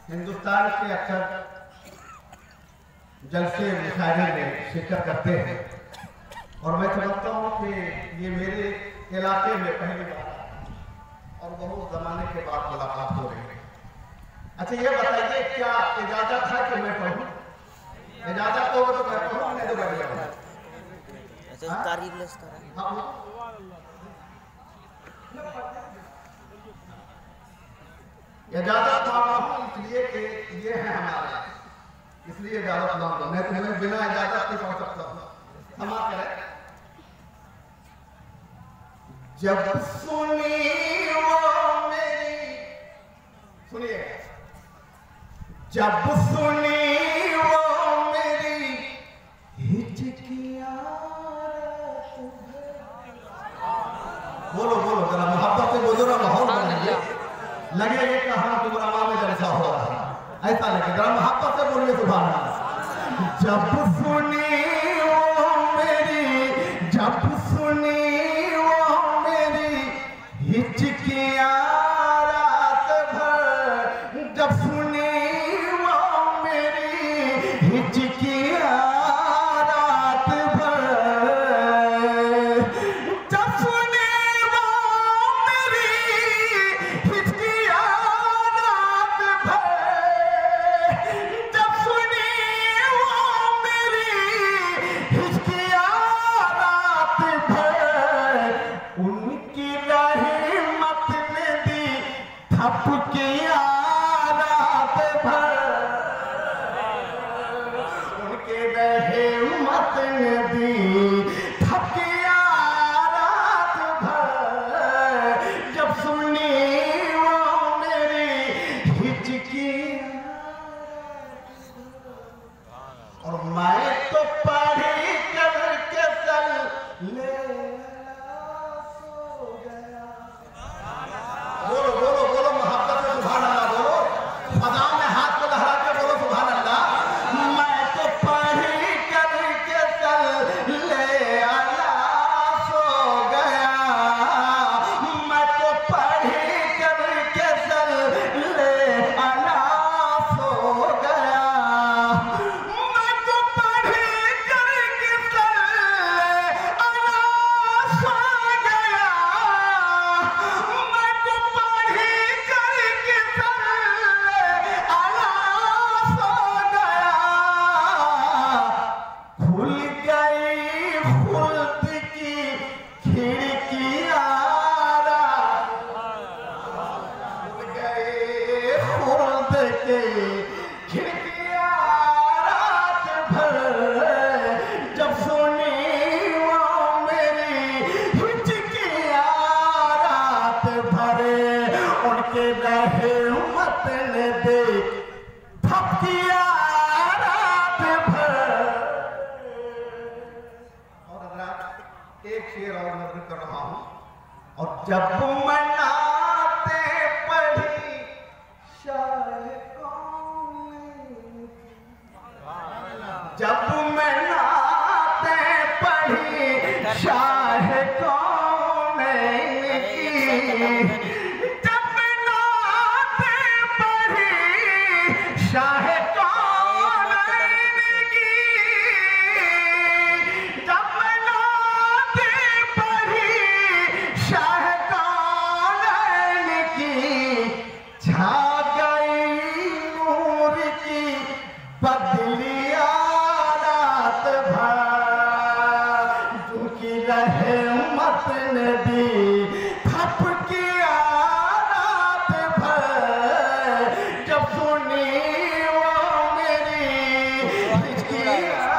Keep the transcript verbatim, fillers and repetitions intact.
हिंदुस्तान के अक्सर जलसे मुशायरे में शिरकत करते हैं और मैं समझता हूँ कि ये मेरे इलाके में पहली बार और बहुत जमाने के बाद मुलाकात हो रही है। अच्छा ये बताइए, क्या इजाजत है कि मैं पढ़ूं? इजाजत हो तो मैं पढ़ूं, नहीं तो बैठ जाऊं। अच्छा तारीफ लिस्ट कर रहा है। इजाजत मांग रहा हूं इसलिए कि ये है हमारा, इसलिए इजाजत मांग रहा हूं, नहीं तो मैं बिना इजाजत के पढ़ सकता हूं। क्षमा करें। जब सुनी वो मेरी, सुनिए, जब सुनी वो मेरी हिचकियां, बोलो बोलो जरा मोहब्बत से बोलो ना, माहौल बनाइए, लगे ये कहा कि बुरामा में जलसा हो रहा है, ऐसा लगे, जरा मोहब्बत से बोलिए सुभान अल्लाह। जब सुनी वो मेरी, जब सुनी वो मेरी हिचकियां रात भर, जब सुनी वो मेरी हिचकियां रात भर, जब सुनी वो मेरी हिचकियां रात भर, जब सुनी वो मेरी हिचकियां रात भर, उनकी रहमत ने दी थपकियां रात भर, उनके रहमत ने दी थपकियां रात भर, जब सुनी वो मेरी हिचकियां। और मैं तो पढ़ी करके चल ले सो गया। बोलो बोलो बोलो मोहब्बत से सुभान अल्लाह बोलो, फजा में हाथ को लहरा के बोलो सुभान अल्लाह। मैं तो पढ़ी करके चल ले अला सो गया, मैं तो पढ़ी करके चल ले अला सो गया, मैं तो पढ़ी करके चल ले अला सो गया, मैं तो पढ़ी करके चल ले अला सो गया, खुल गई खुल्द की खिड़कियां, खुल गए खुल्द की खिड़कियां रात भर, जब सुनी वो मेरी हिचकियां रात भर, उनके रहमत ने दे थपकियां रात भर। और हज़रात एक शेर और नज़र कर रहा हूं। और जब मनाते पढ़ी शाह कौन, जब मनाते पढ़ी शाह कौन की, जब मनाते पढ़ी शाह कौन की, जब मनाते पढ़ी शाह कौन की, छा गई नूर की बदलियां रात भर, जिनकी रहमत ने दी थपकियां रात भर, जब सुनी वो मेरी हिचकियां